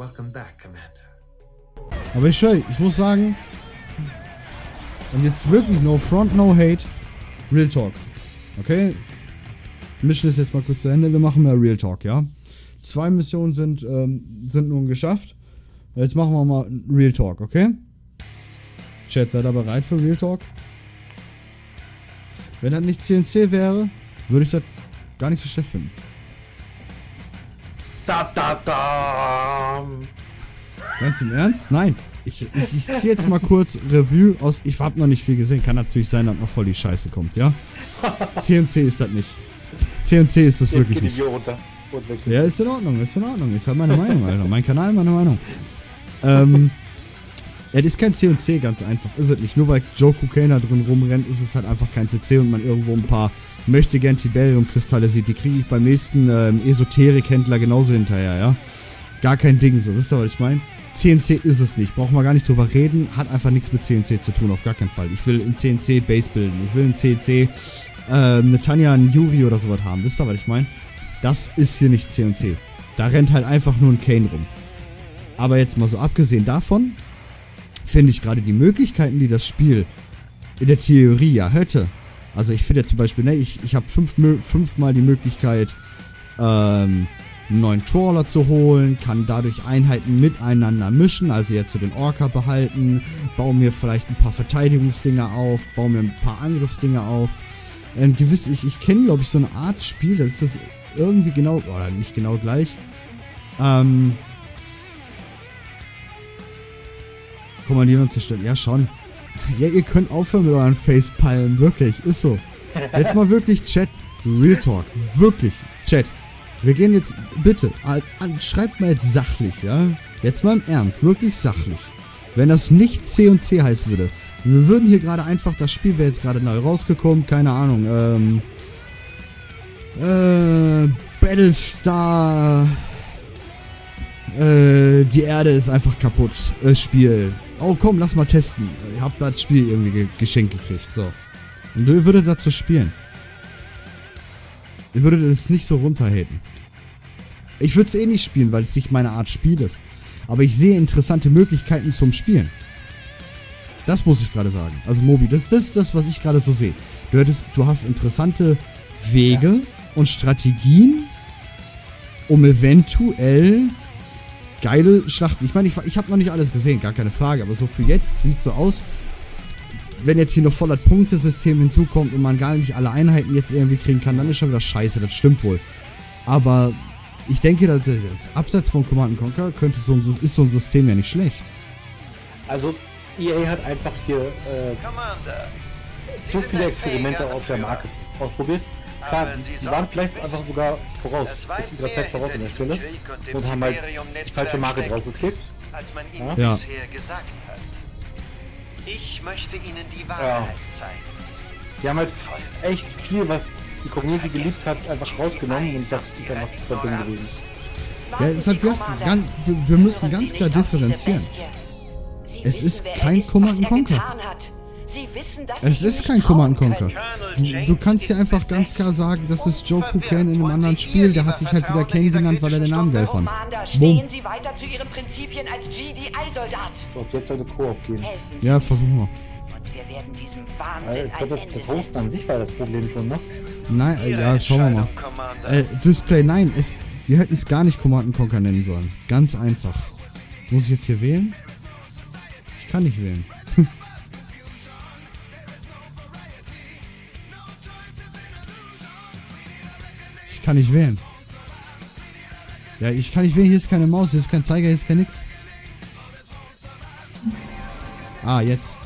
Welcome back, Commander. Aber ich schwöre, ich muss sagen, und jetzt wirklich no front, no hate, Real Talk. Okay? Mission ist jetzt mal kurz zu Ende, wir machen mal Real Talk, ja? 2 Missionen sind nun geschafft. Jetzt machen wir mal Real Talk, okay? Chat, seid ihr bereit für Real Talk? Wenn das nicht CNC wäre, würde ich das gar nicht so schlecht finden. Da, da, da. Ganz im Ernst? Nein. Ich ziehe jetzt mal kurz Revue aus. Ich habe noch nicht viel gesehen. Kann natürlich sein, dass noch voll die Scheiße kommt, ja? CNC ist das nicht. CNC ist das wirklich nicht. Ja, ist in Ordnung, ist in Ordnung. Ist halt meine Meinung, Alter. Mein Kanal, meine Meinung. Ja, das ist kein C&C, ganz einfach. Ist es nicht. Nur weil Joe Cocaine da drin rumrennt, ist es halt einfach kein CC und man irgendwo ein paar möchte-gern Tiberium-Kristalle sieht. Die kriege ich beim nächsten Esoterik-Händler genauso hinterher, ja? Gar kein Ding so, wisst ihr, was ich meine? CNC ist es nicht. Brauchen wir gar nicht drüber reden. Hat einfach nichts mit CNC zu tun, auf gar keinen Fall. Ich will in CNC Base bilden. Ich will in CNC eine Tanja, einen Yuri oder sowas haben. Wisst ihr, was ich meine? Das ist hier nicht CNC. Da rennt halt einfach nur ein Kane rum. Aber jetzt mal so abgesehen davon, finde ich gerade die Möglichkeiten, die das Spiel in der Theorie ja hätte. Also ich finde ja zum Beispiel, ne, ich habe fünfmal die Möglichkeit, einen neuen Trawler zu holen, kann dadurch Einheiten miteinander mischen, also jetzt so den Orca behalten, baue mir vielleicht ein paar Verteidigungsdinger auf, baue mir ein paar Angriffsdinger auf. Ich kenne, glaube ich, so eine Art Spiel, das ist das irgendwie genau, oder nicht genau gleich. Kommandieren und zerstören. Ja, schon. Ja, ihr könnt aufhören mit euren Facepalmen. Wirklich. Ist so. Jetzt mal wirklich Chat. Real Talk. Wirklich. Chat. Wir gehen jetzt, bitte, schreibt mal jetzt sachlich, ja? Jetzt mal im Ernst. Wirklich sachlich. Wenn das nicht C&C heißen würde, wir würden hier gerade einfach, das Spiel wäre jetzt gerade neu rausgekommen, keine Ahnung, Battlestar, die Erde ist einfach kaputt, Spiel. Oh komm, lass mal testen. Ich hab das Spiel irgendwie geschenkt gekriegt, so. Und ihr würdet dazu spielen. Ihr würdet es nicht so runterhaten. Ich würde es eh nicht spielen, weil es nicht meine Art Spiel ist. Aber ich sehe interessante Möglichkeiten zum Spielen. Das muss ich gerade sagen. Also Mobi, das ist das, was ich gerade so sehe. Du hast interessante Wege und Strategien, um eventuell geile Schlachten. Ich meine, ich habe noch nicht alles gesehen, gar keine Frage. Aber so für jetzt sieht es so aus, wenn jetzt hier noch voll das Punktesystem hinzukommt und man gar nicht alle Einheiten jetzt irgendwie kriegen kann, dann ist schon wieder scheiße. Das stimmt wohl. Aber ich denke, dass abseits von Command & Conquer ist so ein System ja nicht schlecht. Also EA hat einfach hier so viele Experimente auf der Marke ausprobiert. Klar, die waren vielleicht einfach sogar voraus, jetzt ihrer Zeit voraus in der Stelle und haben halt die falsche Marke draufgeklickt. Ja. Ich möchte Ihnen die Wahrheit zeigen. Sie haben halt echt viel, was die Community geliebt hat, einfach rausgenommen und das ist einfach super dumm gewesen. Ja, es hat wir müssen ganz klar differenzieren. Es ist kein Command & Conquer. Es ist kein Command & Conquer. Du kannst ja einfach ganz klar sagen, das ist Joe Cocaine in einem anderen Spiel. Der hat sich halt wieder Kane genannt, weil er den Namen geil fand. Boom. Sie weiter zu Ihren Prinzipien als GDI-Soldat. So, jetzt sollte Koop gehen. Ja, versuchen wir. Und wir werden diesem Wahnsinn Ich glaube, das Hosten an sich war das Problem schon, ne? Nein, ja, schauen wir mal. Display, nein, wir hätten es gar nicht Command & Conquer nennen sollen. Ganz einfach. Muss ich jetzt hier wählen? Ich kann nicht wählen. Ich kann nicht wählen. Ja, ich kann nicht wählen. Hier ist keine Maus, hier ist kein Zeiger, hier ist kein nix. Ah, jetzt.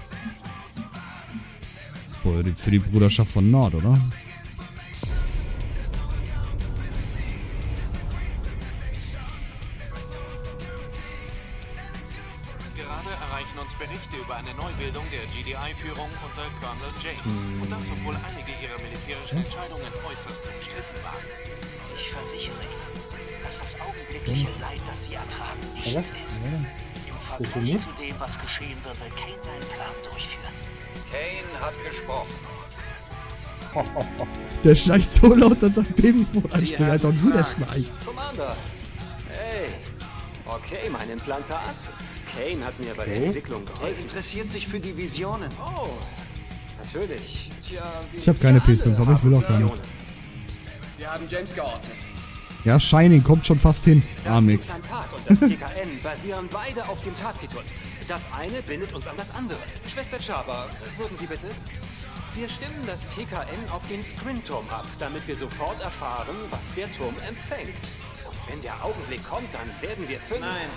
Boah, für die Bruderschaft von Nord, oder? Gerade erreichen uns Berichte über eine Neubildung der GDI-Führung unter Colonel James. Und das, obwohl einige ihrer militärischen Entscheidungen äußerst umstritten waren. Ich versichere Ihnen, dass das augenblickliche Leid, das Sie ertragen, nicht Ja, ist. Im Vergleich zu dem, was geschehen wird, wenn Kane seinen Plan durchführt. Kane hat gesprochen. Der schnarcht so laut, dass das Babyphone anspringt, Alter, und wie der schnarcht. Commander, hey, Okay, mein Implantat. Kane hat mir bei der Entwicklung Er geholfen. interessiert sich für die Visionen. Oh, natürlich. Tja, Ich habe keine PS5, aber ich will auch keine. Wir haben James geortet. Ja, Shining kommt schon fast hin. Das Amix. Implantat und das TKN basieren beide auf dem Tacitus. Das eine bindet uns an das andere. Schwester Chaba, würden Sie bitte? Wir stimmen das TKN auf den Scrin-Turm ab, damit wir sofort erfahren, was der Turm empfängt. Und wenn der Augenblick kommt, dann werden wir 5... Nein.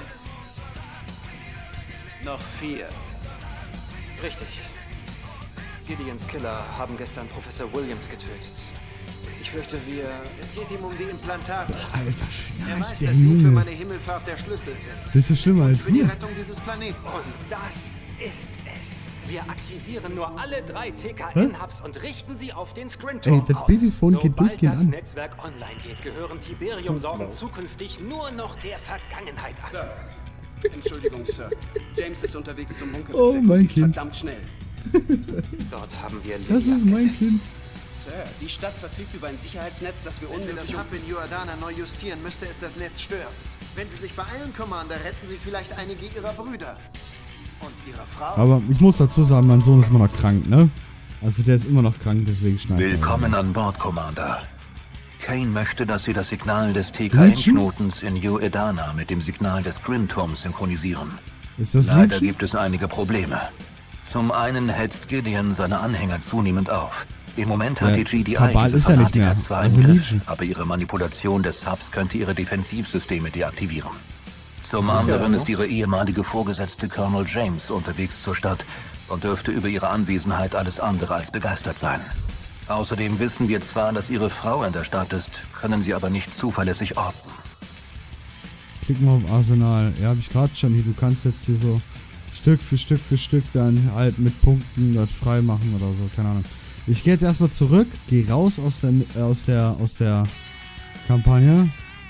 Noch 4. Richtig. Gideons Killer haben gestern Professor Williams getötet. Ich fürchte, Es geht ihm um die Implantate. Alter, Er weiß, der dass sie für Junge. meine Himmelfahrt der Schlüssel sind. Das ist schlimmer als Für die wir. Rettung dieses Planeten. und das ist es. Wir aktivieren nur alle 3 TKN-Hubs und richten sie auf den Scrin-Turm Ey, das aus. Babyphone geht Sobald durchgehend das an. Netzwerk online geht, gehören Tiberium-Sorgen zukünftig nur noch der Vergangenheit an. Sir. Entschuldigung, Sir. James ist unterwegs zum Bunker. Oh, mein Kind. Verdammt schnell. Dort haben wir Das Lilly ist mein abgesetzt. Kind. Sir, die Stadt verfügt über ein Sicherheitsnetz, das wir Wenn wir das unmöglich... Hub in Jordana neu justieren, müsste es das Netz stören. Wenn Sie sich beeilen, Commander, retten Sie vielleicht einige Ihrer Brüder. Und Ihrer Frau. Aber ich muss dazu sagen, mein Sohn ist immer noch krank, ne? Also der ist immer noch krank, deswegen schneidet er. Willkommen an Bord, Commander. Kane möchte, dass Sie das Signal des TKN-Knotens in New Edana mit dem Signal des Scrin-Turms synchronisieren. Ist das Leider Liedchen? gibt es einige Probleme. Zum einen hetzt Gideon seine Anhänger zunehmend auf. Im Moment hat die GDI Kabal diese ist ja nicht Fanatiker mehr. zwar Also im Griff, Legion. aber ihre Manipulation des Hubs könnte ihre Defensivsysteme deaktivieren. Zum anderen ist ihre ehemalige Vorgesetzte Colonel James unterwegs zur Stadt und dürfte über ihre Anwesenheit alles andere als begeistert sein. Außerdem wissen wir zwar, dass ihre Frau in der Stadt ist, können sie aber nicht zuverlässig orten. Klick mal auf Arsenal. Ja, hab ich gerade schon hier. Du kannst jetzt hier so Stück für Stück dann halt mit Punkten das frei machen oder so. Keine Ahnung. Ich gehe jetzt erstmal zurück. Gehe raus aus der Kampagne.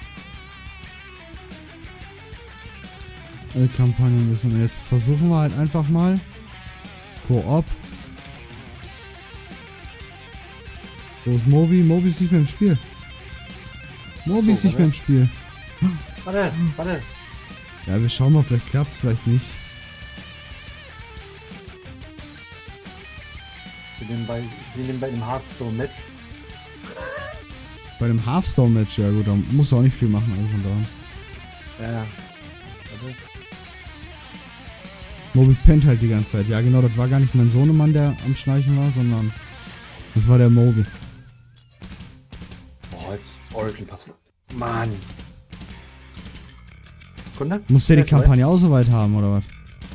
Kampagne müssen wir jetzt versuchen wir halt einfach mal. Koop. Wo ist Moby? Moby ist nicht mehr im Spiel. Moby ist nicht mehr im Spiel. Warte. Ja, wir schauen mal, vielleicht klappt es, vielleicht nicht. Wir nehmen bei dem Hearthstone-Match. Bei dem Hearthstone-Match, ja gut, da musst du auch nicht viel machen, also von daher. Ja. Moby pennt halt die ganze Zeit. Ja genau, das war gar nicht mein Sohnemann, der am Schnarchen war, sondern das war der Moby. Boah, jetzt Oracle-Passwort. Mann. Sekunde. Muss der die Ja, Kampagne auch soweit haben, oder was?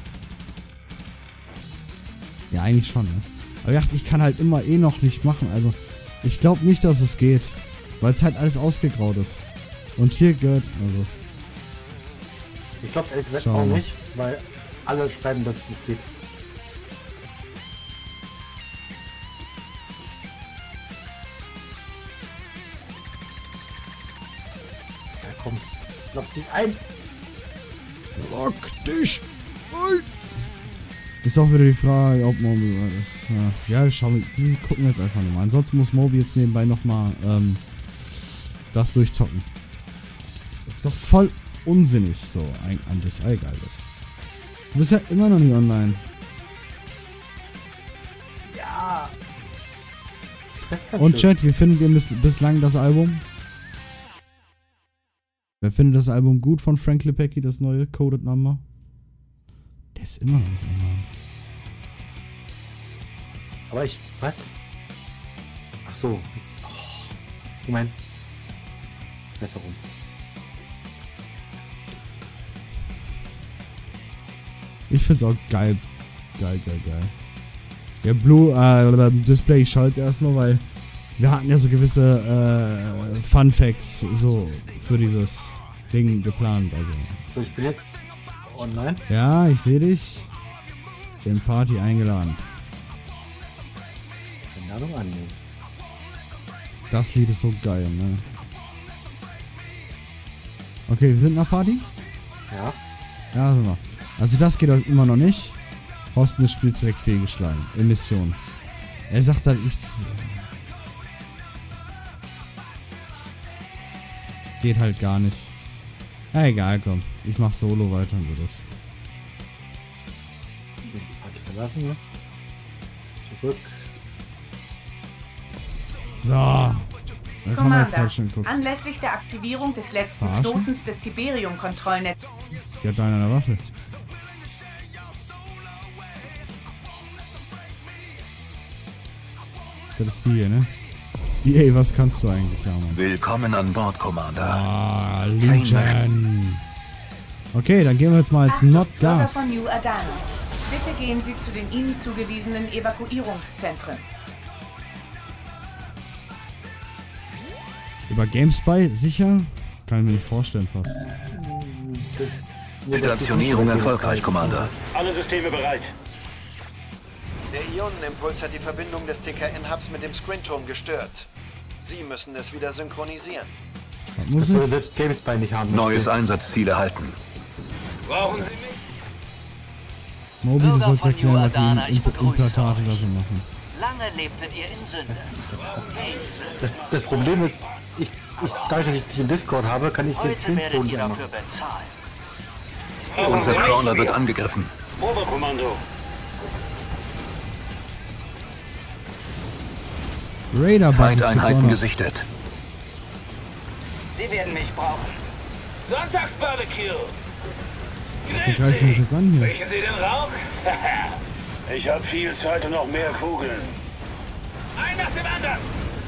Ja, eigentlich schon, ne? Aber ich dachte, ich kann halt immer noch nicht machen, also ich glaube nicht, dass es geht. Weil es halt alles ausgegraut ist. Und hier gehört, also... Ich glaube ehrlich gesagt Schauen auch wir mal. nicht, weil alle schreiben, dass es nicht geht. Ja komm, lock dich ein! Lock dich ein! Ist auch wieder die Frage, ob Moby das... Ja, wir gucken jetzt einfach nochmal. Ansonsten muss Moby jetzt nebenbei nochmal das durchzocken. Das ist doch voll unsinnig so an sich. Egal. Du bist ja immer noch nicht online. Ja! Und Chat, wie findet ihr bislang das Album? Wer findet das Album gut von Frank Lepecki, das neue Coded Number? Der ist immer noch nicht online. Aber ich... Was? Ach so. Jetzt, Moment. Besser rum. Ich find's auch geil. Geil. Der Blue Display schaltet erstmal, weil wir hatten ja so gewisse Fun Facts so für dieses Ding geplant. Also. So, ich bin jetzt online. Ja, ich sehe dich. Den Party eingeladen. Einladung annehmen. Das Lied ist so geil, ne? Okay, wir sind nach Party? Ja. Ja, sind wir. Also das geht halt immer noch nicht. Horsten des Spiels direkt fehlgeschlagen. In Mission. Er sagt halt, geht halt gar nicht. Na egal, komm. Ich mach Solo weiter und das. Hat ich verlassen hier. Zurück. So. Da kann man jetzt ganz schön gucken. Anlässlich der Aktivierung des letzten Knotens des Tiberium-Kontrollnetzes. Die hat einer eine Waffe. Das ist die hier, ne? EA, was kannst du eigentlich, ja, Mann? Willkommen an Bord, Commander. Ah, Legion. Okay, dann gehen wir jetzt mal als Not-Gas. von New Adana. Bitte gehen Sie zu den Ihnen zugewiesenen Evakuierungszentren. Über GameSpy sicher? Kann ich mir nicht vorstellen fast. Stationierung erfolgreich, Commander. Alle Systeme bereit. Der Ionenimpuls hat die Verbindung des TKN-Hubs mit dem Scrinturm gestört. Sie müssen es wieder synchronisieren. Was muss ich? Selbst GameSpy nicht haben. Neues Einsatzziel erhalten. Brauchen Sie mich? Moby, du sollst erklären, was die Implantate da so machen. Lange lebtet ihr in Sünde. Das Problem ist, dadurch, dass ich dich im Discord habe, kann ich den Filmton nicht machen. Unser Crawler wird angegriffen. Oberkommando. Feindeinheiten gesichtet. Sie werden mich brauchen. Sonntagsbarbecue. Wie greifen wir mich jetzt an hier? Riechen Sie den Rauch? Ich habe viel Zeit und noch mehr Kugeln. Ein nach dem anderen.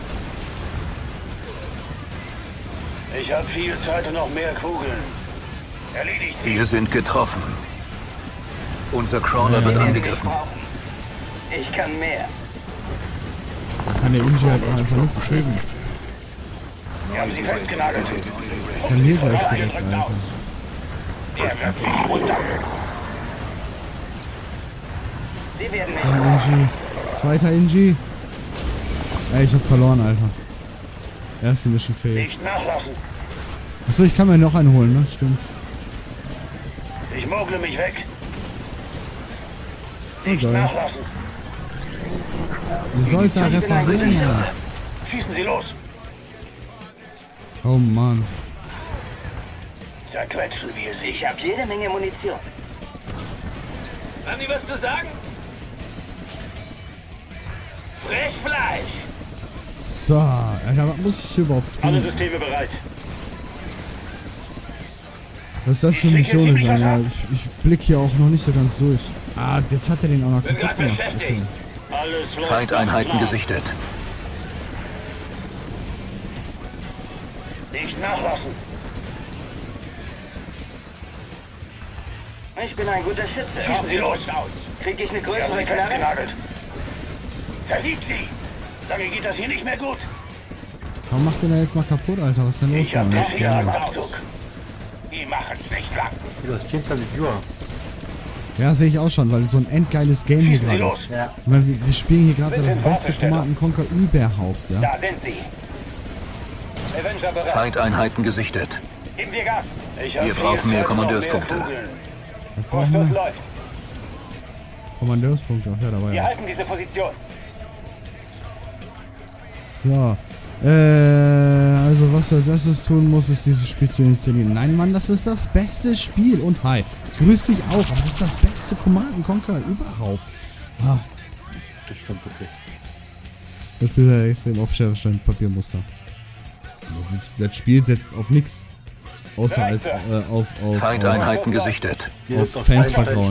Ich habe viel Zeit und noch mehr Kugeln. Erledigt sie. Wir sind getroffen. Unser Crawler wird angegriffen. Ich kann mehr. Da kann der Inge halt auch einfach nicht schieben. Wir haben sie festgenagelt. Ich kann hier gleich direkt, Alter. Der wird sich runter. Sie werden mich Inge. Zweiter Inge. Ey, ich hab verloren, Alter. Erste Mission fehlt. Nicht nachlassen. Achso, ich kann mir noch einen holen, ne? Stimmt. Ich mogle mich weg. Oh, Nicht geil. nachlassen. Ihr sollt da reparieren, ja. Schießen Sie los. Oh Mann. Zerquetschen wir sie. Ich habe jede Menge Munition. Anni, was du sagen? Frischfleisch. So, Alter, was muss ich hier überhaupt Alle tun? Systeme bereit. Was ist das für Missionen sein? Ja, ich blick hier auch noch nicht so ganz durch. Ah, jetzt hat er den auch noch kaputt gemacht. Okay. Feindeinheiten gesichtet. Nicht nachlassen. Ich bin ein guter Schütze. Schießen Sie los. Krieg ich eine Wir haben größere sie Knarre? festgenagelt. Verliebt sie. Lange geht das hier nicht mehr gut. Warum macht der da jetzt mal kaputt, Alter? Was ist denn los? Ich hab Mann? das hier am Abzug. Die machen's nicht lang. Du hast 24 Viewer. Ja, sehe ich auch schon, weil so ein endgeiles Game hier gerade ist. Ja. Ich meine, wir spielen hier gerade das beste Command & Conquer überhaupt, ja? Da sind sie. Avenger bereit. Feindeinheiten gesichtet. Geben wir Gas. Wir brauchen mehr Kommandeurspunkte. Was brauchen Vorstoß wir? läuft. Kommandeurspunkte, ach ja, da war Wir ja. halten diese Position. Ja. Also was du als erstes tun musst, ist dieses Spiel zu installieren. Nein, Mann, das ist das beste Spiel. Und hi, grüß dich auch, aber das ist das beste Command & Conquer überhaupt. Ah, Das stimmt wirklich. das Spiel ist ja extrem auf Papiermuster. Das Spiel setzt auf nichts. Außer als auf Feindeinheiten gesichtet. Fans vertrauen.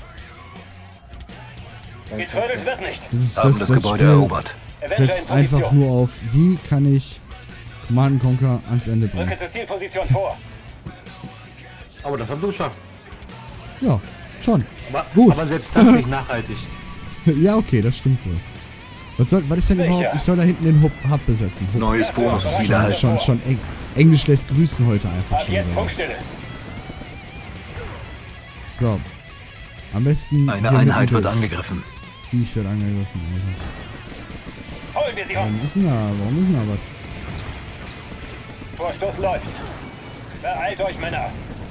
Getrödelt wird nicht. Haben das Gebäude Spiel erobert. setzt einfach nur auf, wie kann ich Command & Conquer ans Ende bringen. Rücke zur Zielposition vor. Aber das haben wir geschafft. Ja, schon. Aber, Gut. aber selbst das nicht nachhaltig. Ja, okay, das stimmt wohl. Was ist denn überhaupt? Ich soll da hinten den Hub besetzen. Hub. Neues Bonusziel erhalten. Schon Englisch lässt grüßen heute einfach Ab schon. jetzt wieder. Funkstille. So. Am besten. Eine hier Einheit mit wird angegriffen. Ich werde angegriffen, Alter. Holen wir sie Warum um. ist denn da? Warum ist denn da was? Vorstoß läuft. Beeilt euch, Männer.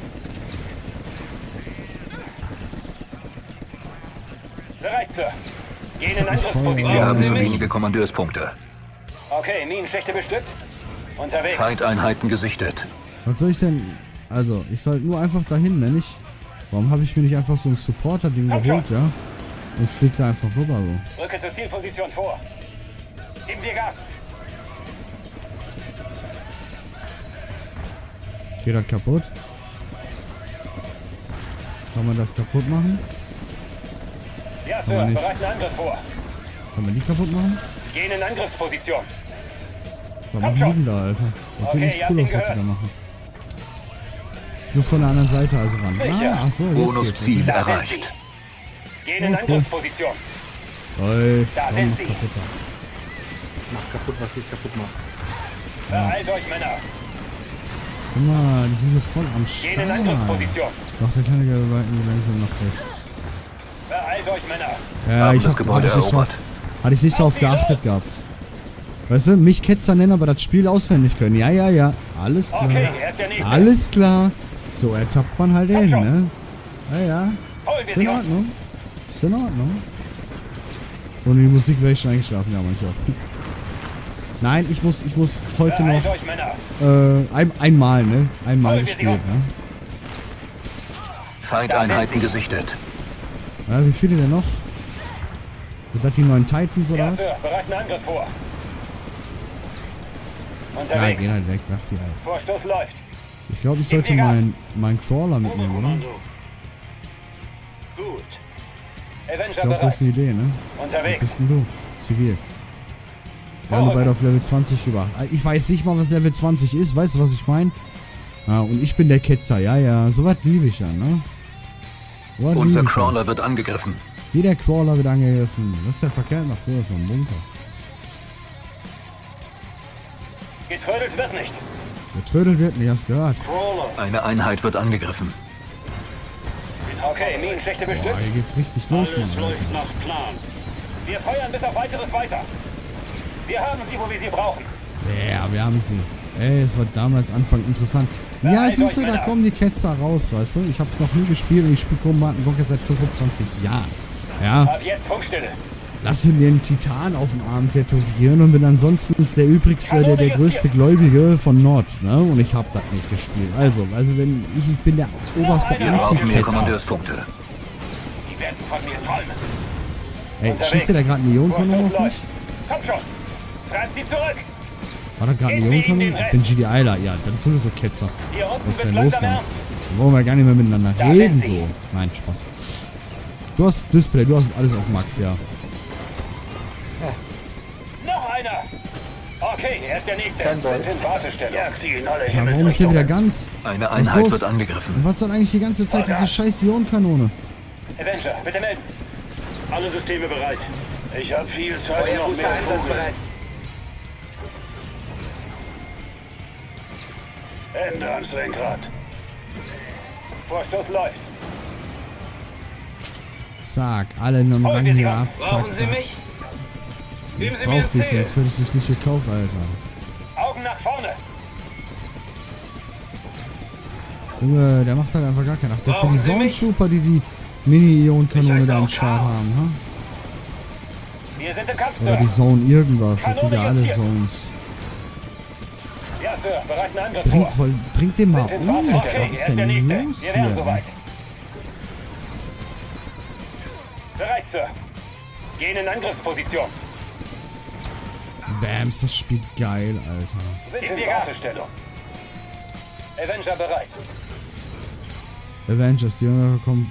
Bereit, Sir. Gehen in Wir Angriffsposition. haben zu wenige Kommandeurspunkte. Okay, Minenschächte bestückt. Unterwegs. Feindeinheiten gesichtet. Was soll ich denn? Also, ich soll nur einfach dahin, wenn ich... Warum habe ich mir nicht einfach so ein Supporter-Ding geholt, ja? Und flieg da einfach rüber, so. Rücke zur Zielposition vor. Geben wir Gas. Geht das kaputt? Kann man das kaputt machen? Ja, Kann Sir, man nicht. bereiten Angriff vor. Kann man die kaputt machen? Gehen in Angriffsposition. Was machen die denn da, Alter? Das sieht Okay, nicht ihr cool aus, habt ihn was die da gehört. machen. Nur von der anderen Seite also ran. Sicher. Ah, ach so, jetzt geht's. Bonusziel Da sind erreicht. sie. Gehen in Okay. Angriffsposition. Läuft. Da Komm, sind mach sie. kaputt. Mach kaputt, was ich kaputt mache. Beeilt euch, Männer. Guck mal, die sind hier voll am Gehen in Start. Angriffsposition. Doch, der kleine Gelbe weiten langsam nach rechts. Beeilt euch, Männer. Ja, Haben ich das hab, Gebäude erobert. hatte ich nicht darauf geachtet gehabt. Weißt du, mich Ketzer nennen, aber das Spiel auswendig können. Ja, ja, ja. Alles klar. Okay, er ist der Nächste. Alles klar. So ertappt man halt hin, ne? Ja, ja. Holen wir Ist in sie uns. Ordnung. Ist in Ordnung. Ohne die Musik wäre ich schon eingeschlafen, ja, manchmal. Nein, ich muss heute Beeilt noch euch, Männer. einmal, ne? Einmal Holen wir sie gespielt, uns. ne? Feindeinheiten gesichtet. Ja, wie viele denn noch? Sind das die neuen Titans oder Ja, was? Sir, bereiten Angriff vor. Ja, Unterwegs. gehen halt weg, lass die halt. Vorstoß läuft. Ich glaube, ich sollte meinen Crawler mitnehmen, oder? Gut. Ich Avenger glaube, das bereit. ist eine Idee, ne? Was Unterwegs. bist denn du? Zivil. Wir haben beide auf Level 20 gebracht. Ich weiß nicht mal, was Level 20 ist. Weißt du, was ich meine? Ja, und ich bin der Ketzer. Ja, ja. So was liebe ich ja, ne? So was lieb Unser ich ja. Crawler wird angegriffen. Jeder Crawler wird angegriffen. Was der verkehrt macht, so ist ein Bunker. Getrödelt wird nicht. Getrödelt wird nicht, hast gehört. Crawler. Eine Einheit wird angegriffen. Okay, Minenschächte Boah, bestückt. hier geht's richtig los, Mann. Alter. nach Plan. Wir feuern bis auf weiteres weiter. Wir haben sie, wo wir sie brauchen. Ja, wir haben sie. Ey, es war damals Anfang interessant. Ja, siehst du, da kommen die Ketzer raus, weißt du? Ich hab's noch nie gespielt und ich spiele Command & Conquer seit 25 Jahren. Ja, Ab jetzt Funkstille. lasse mir einen Titan auf dem Arm tätowieren und bin ansonsten der übrigste, der größte Gläubige von Nord, ne? Und ich hab das nicht gespielt. Also wenn ich bin der oberste Wir brauchen mehr Anti-Ketzer. Kommandeurspunkte. Die werden von mir träumen. Ey, schießt der da gerade eine Ionenkanone auf mich? Kommt schon. Treibt sie zurück. War das gerade eine Ionenkanone? Ich bin GDIler, ja, das ist sowieso Ketzer. Hier unten Was ist wird denn los, langsam Mann? ernst. Da wollen wir gar nicht mehr miteinander Da reden, sind sie. so. Nein, Spaß. Du hast Display, du hast alles auf Max, ja. Noch einer. Okay, er ist der Nächste. Fanboy. Sind in Wartestellung. Jagt sie in alle Ja, warum ist der wieder ganz? Eine Was ist Einheit los? wird angegriffen. Und was soll eigentlich die ganze Zeit diese scheiß Ionenkanone? Avenger, bitte melden. Alle Systeme bereit. Ich habe viel Zeit und noch mehr Kugeln. Hände ans Lenkrad. Vorstoß läuft. Zack, alle nun Rang hier ab. Zack, zack. Ich brauch dich, sonst hätte ich dich nicht gekauft, Alter. Augen nach vorne. Junge, der macht halt einfach gar keinen Acht. Das sind die Zone-Trooper, die Mini-Ionenkanone da am Start haben, ha? Wir sind im Kampf, Oder die Sir. Zone irgendwas. Das sind ja alle Zones. Ja, Sir, bereiten Angriff vor. Bringt den mal Sind in um jetzt. Wartestellung. Was Er ist ist der denn Nächste. los Wir wären hier? soweit. Bereit, Sir. Gehen in Angriffsposition. Bams, das spielt geil, Alter. Sind in Wartestellung. Avenger bereit. Avengers, die Jünger kommen.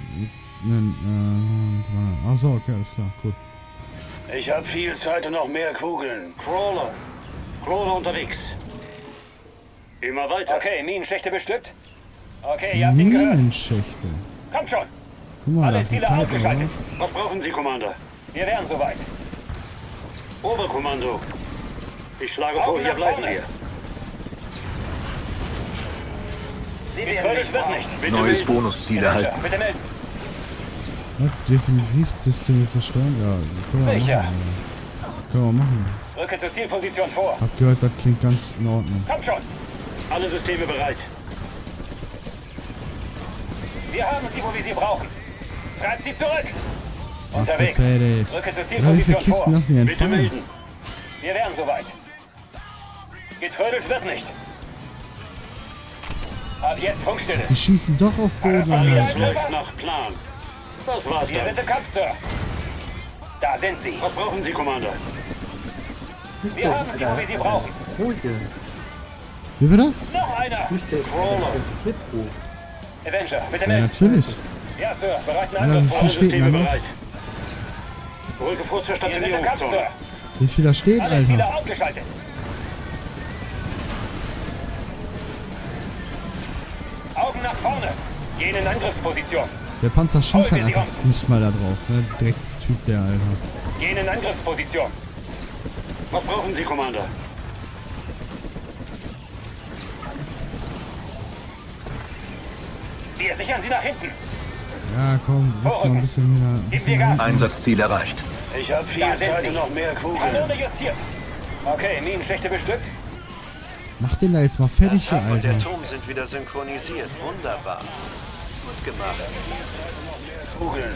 Achso, okay, alles klar, cool. Ich habe viel Zeit und noch mehr Kugeln. Crawler. Crawler unterwegs. Immer weiter. Okay, Minenschächte bestückt. Okay, ihr habt ihn gehört. Minenschächte. Kommt schon. Guck mal, Alle das ist ein Ziele Titan, oder? ausgeschaltet. Was brauchen Sie, Commander? Wir wären soweit. Oberkommando. Ich schlage vor, Augen hier nach bleiben vorne. wir. Getrödelt wird nicht. Neues Bonusziel erhalten. Bitte melden. Was? Defensivsysteme zerstören? Ja, können wir Sicher. machen. Ja. Können wir machen. Rücke zur Zielposition vor. Hab gehört, das klingt ganz in Ordnung. Kommt schon. Alle Systeme bereit. Wir haben sie, wo wir sie brauchen. Treibt sie zurück. Ach, so Unterwegs. fertig. Rücke zur Ja, wie viele Zielposition Kisten vor. lassen die Bitte entfallen? melden. Wir wären soweit. Getrödelt wird nicht. Ab jetzt Funkstille. Die schießen doch auf Boden. Alles läuft nach Plan. Das war's. Wir sind im Kampf, Sir. Da sind sie. Was brauchen Sie, Commander? Wir haben sie, wo wir sie brauchen. Wie bitte? Noch einer. Avenger, bitte Ja, melden. natürlich. Ja, Sir. Bereiten Ja, Angriff wie vor. viel steht Systeme da noch? bereit. Rücke vor zur Stationierungszone. Wie viel da steht, Alles wieder Alter? aufgeschaltet. Augen nach vorne. Gehen in Angriffsposition. Der Panzer schießt halt einfach nicht mal da drauf. Ne? Dreckstyp, der, Alter. Gehen in Angriffsposition. Was brauchen Sie, Commander? Wir sichern Sie nach hinten. Ja, komm, rück mal ein bisschen wieder. Ein bisschen nach hinten. Einsatzziel erreicht. Ich habe viel Zeit und noch mehr Kugeln. Kanone justiert. Okay, Minenschächte bestückt. Mach den da jetzt mal fertig, hier, Das Hub und Alter. der Turm sind wieder synchronisiert. Wunderbar. Gut gemacht. Kugeln.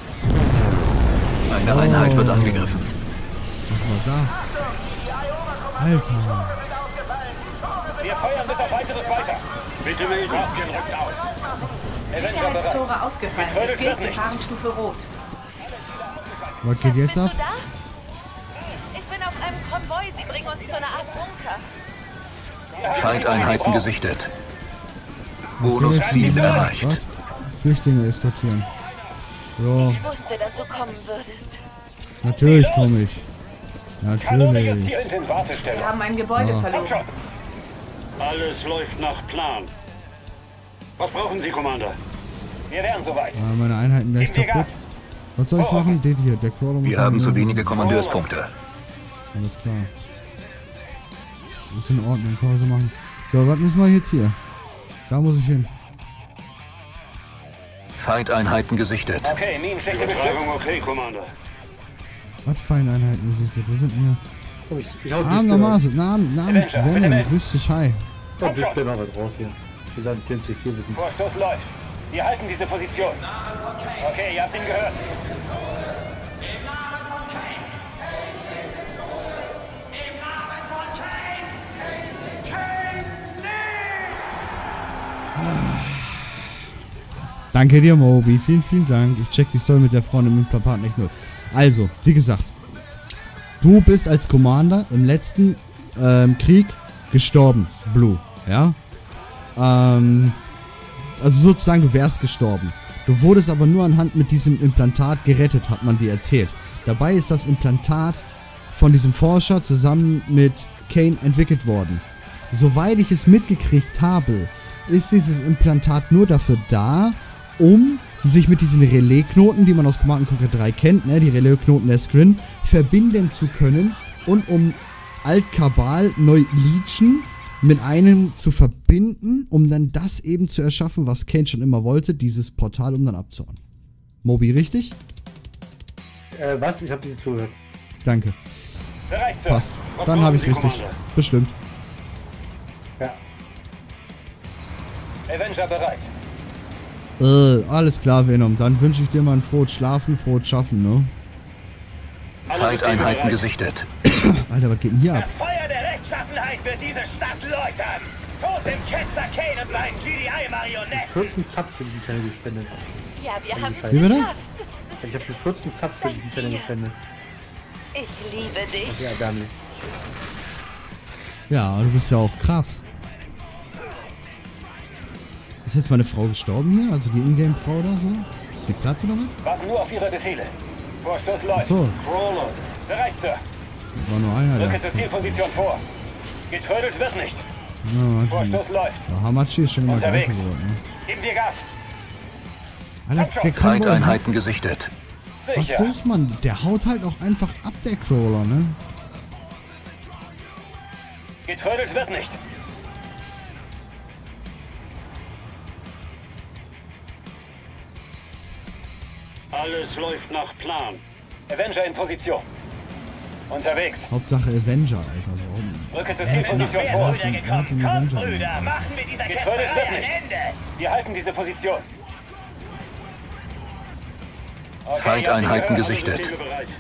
Eine Einheit wird angegriffen. Was war das? Alter. Wir feuern bis auf weiteres weiter. Bitte melden. Bastion rückt aus. Avenger bereit. Sicherheitstore ausgefallen. Es gilt Gefahrenstufe Rot. Was geht jetzt ab? Bist du da? Ich bin auf einem Konvoi. Sie bringen uns zu einer Art Bunker. Feindeinheiten gesichtet. Bonusziel erreicht. Was? Flüchtlinge eskortieren. Ja, Ich wusste, dass du kommen würdest. natürlich komme ich. Kanone Natürlich. justiert in Wartestellung. Wir haben ein Gebäude Ah. verloren. Alles läuft nach Plan. Was brauchen Sie, Commander? Wir wären soweit. Ah, meine Einheiten gleich Geben wir kaputt. Was soll ich machen? Den hier, der Crawler muss Wir haben an- zu wenige Kommandeurspunkte. Alles klar. Ist in Ordnung, kann man so machen. So, was müssen wir jetzt hier? Da muss ich hin. Feindeinheiten gesichtet. Okay, Minenschächte bestückt. Okay, Commander. Was für Einheiten gesichtet? Wo sind wir? Ich hau Abend, Venom, grüß dich, hi. Komm, wir stellen mal was raus hier. Wir sagen 10 C4 wissen. Vorstoß läuft. Wir halten diese Position. Okay, ihr habt ihn gehört. Danke dir, Moby. Vielen, vielen Dank. Ich check die Story mit der Frau im Plakat nicht nur. Also, wie gesagt, du bist als Commander im letzten Krieg gestorben, Blue, ja? Also sozusagen, du wärst gestorben. Du wurdest aber nur anhand mit diesem Implantat gerettet, hat man dir erzählt. Dabei ist das Implantat von diesem Forscher zusammen mit Kane entwickelt worden. Soweit ich es mitgekriegt habe, ist dieses Implantat nur dafür da, um sich mit diesen Relaisknoten, die man aus Command & Conquer 3 kennt, ne, die Relaisknoten der Scrin, verbinden zu können und um Alt-Kabal Neu-Legion mit einem zu verbinden, um dann das eben zu erschaffen, was Kane schon immer wollte, dieses Portal, um dann abzuhauen. Moby, richtig? Was? Ich hab dir zugehört. Danke. Bereit, Sir. Passt. Was Dann brauchen habe ich Sie, richtig. Commander? Bestimmt. Ja. Avenger bereit. Alles klar, Venom. Dann wünsche ich dir mal ein frohes Schlafen, frohes Schaffen, ne? Feindeinheiten gesichtet. Alter, was geht denn hier ab? Feuer der Rechtschaffenheit wird diese Stadt läutern. Tod dem Ketzer Kane und seinen GDI-Marionetten. 14 Zapf für die Channel gespendet. Ja, wir haben es Wie bitte? geschafft. Ich habe schon 14 Zapf für die Channel gespendet. Ich liebe dich. Das ist ja erbärmlich. Ja, du bist ja auch krass. Ist jetzt meine Frau gestorben hier? Also die Ingame-Frau oder so? Ist die platt oder was? Warten nur auf Ihre Befehle. Vorstoß läuft. Ach so. Crawler. Bereit, Sir. War nur einer Rücke da. zur Zielposition vor. Getrödelt wird nicht. Ja, Vorstoß läuft. ja, Hamachi ist schon immer Unterwegs. gleich geworden, ne? Geben wir Gas. Alter, der kann wohl... Feindeinheiten gesichtet. Was Sicher. ist man? Der haut halt auch einfach ab, der Crawler, ne? Getrödelt wird nicht. Alles läuft nach Plan. Avenger in Position. Unterwegs. Hauptsache Avenger, Alter. Warum? Rücke zur Zielposition vor. Wer hat den Avenger gemacht? machen wir dieser Getrödelt wird nicht. Wir halten diese Position. Okay, Feindeinheiten ihr habt gesichtet. alle Systeme bereit.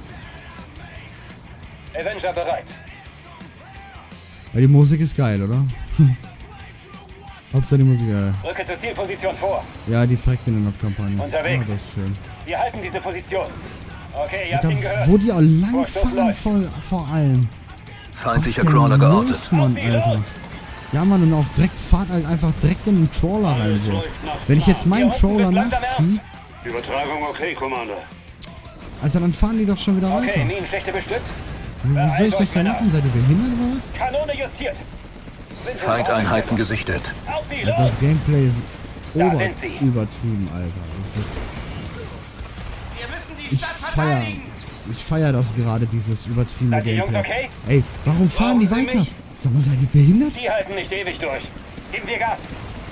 Avenger bereit. Ja, die Musik ist geil, oder? Hauptsache die Musik, ja. Rücke zur Zielposition vor. Ja, die fragt in der Nordkampagne. Unterwegs. Ja, das ist schön. Wir halten diese Position. Okay, ihr habt Alter, ihn gehört. wo die auch lang fahren vor allem. Feindlicher Was Crawler denn geortet. los, Mann, Alter? Ja, Mann, und auch direkt, fahrt halt einfach direkt in den Trawler rein, so. Wenn ich jetzt meinen Trawler nachziehe, Übertragung okay, Commander. Alter, dann fahren die doch schon wieder weiter. Okay, Minenschächte bestückt. Wie soll ich das denn machen? Seid ihr behindert oder? Kanone justiert. Feindeinheiten gesichtet. Ja, das Gameplay ist übertrieben, Alter. Ich feier das gerade, dieses übertriebene Gameplay. Ey, warum fahren die weiter? Sag mal, seid ihr behindert? Die halten nicht ewig durch. Geben wir Gas.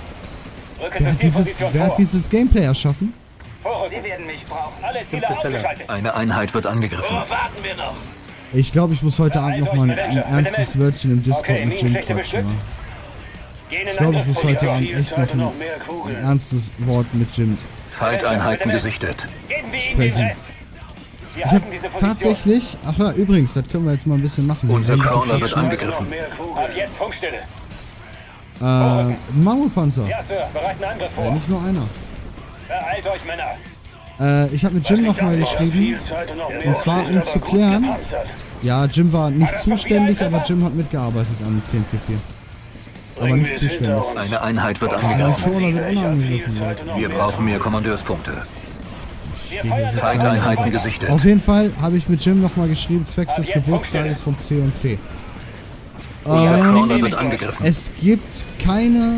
Wer hat dieses Gameplay erschaffen? Sie werden mich brauchen. Alle Ziele ausgeschaltet. Eine Einheit wird angegriffen. Warten wir noch. Ich glaube, ich muss heute Abend nochmal ein ernstes Wörtchen im Discord mit Jim quatschen. Ich glaube, ich muss heute Abend echt noch ein ernstes Wort mit Jim Feindeinheiten gesichtet. sprechen. Ich habe tatsächlich... Ach ja, übrigens, das können wir jetzt mal ein bisschen machen. Unser Crawler wird angegriffen. Ab jetzt Funkstille. Ein Mammutpanzer. Ja, Sir. Bereiten Angriff vor. Ja, nicht nur einer. Beeilt euch, Männer. Ich habe mit Jim nochmal geschrieben, und zwar um zu klären, ja, Jim war nicht zuständig, aber Jim hat mitgearbeitet an 10C4. Aber nicht zuständig. Eine Einheit wird Mein angegriffen. Trawler wird auch noch angegriffen, Leute. Wir brauchen mehr Kommandeurspunkte. Feindeinheiten gesichtet. Auf jeden Fall habe ich mit Jim nochmal geschrieben, zwecks des Geburtstages von C&C. Unser Crawler wird angegriffen. Es gibt keine